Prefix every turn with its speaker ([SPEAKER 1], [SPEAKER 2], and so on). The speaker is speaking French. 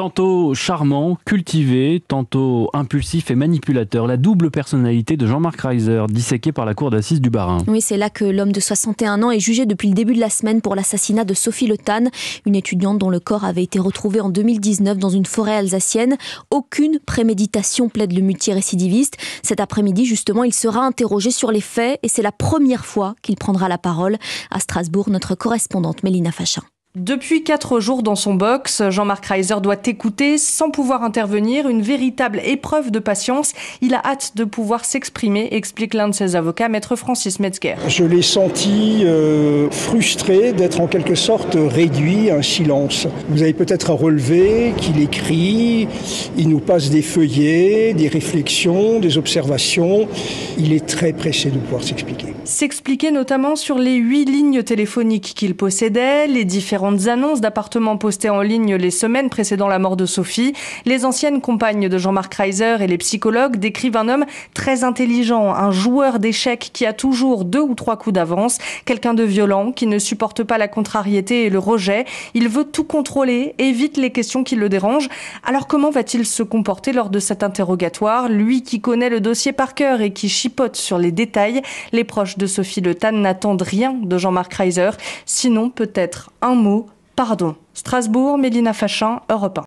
[SPEAKER 1] Tantôt charmant, cultivé, tantôt impulsif et manipulateur. La double personnalité de Jean-Marc Reiser, disséqué par la cour d'assises du Bas-Rhin.
[SPEAKER 2] Oui, c'est là que l'homme de 61 ans est jugé depuis le début de la semaine pour l'assassinat de Sophie Le Tan, une étudiante dont le corps avait été retrouvé en 2019 dans une forêt alsacienne. Aucune préméditation, plaide le multirécidiviste. Cet après-midi, justement, il sera interrogé sur les faits et c'est la première fois qu'il prendra la parole. À Strasbourg, notre correspondante Mélina Fachin.
[SPEAKER 3] Depuis 4 jours dans son box, Jean-Marc Reiser doit écouter sans pouvoir intervenir, une véritable épreuve de patience. Il a hâte de pouvoir s'exprimer, explique l'un de ses avocats, maître Francis Metzger.
[SPEAKER 4] Je l'ai senti frustré d'être en quelque sorte réduit à un silence. Vous avez peut-être à relever qu'il écrit, il nous passe des feuillets, des réflexions, des observations. Il est très pressé de pouvoir s'expliquer.
[SPEAKER 3] S'expliquer notamment sur les 8 lignes téléphoniques qu'il possédait, les différentes annonces d'appartements postées en ligne les semaines précédant la mort de Sophie. Les anciennes compagnes de Jean-Marc Reiser et les psychologues décrivent un homme très intelligent, un joueur d'échecs qui a toujours 2 ou 3 coups d'avance, quelqu'un de violent qui ne supporte pas la contrariété et le rejet. Il veut tout contrôler, évite les questions qui le dérangent. Alors comment va-t-il se comporter lors de cet interrogatoire? Lui qui connaît le dossier par cœur et qui chipote sur les détails. Les proches de Sophie Le Tan n'attendent rien de Jean-Marc Reiser, sinon peut-être un mot: pardon. Strasbourg, Mélina Fachin, Europe 1.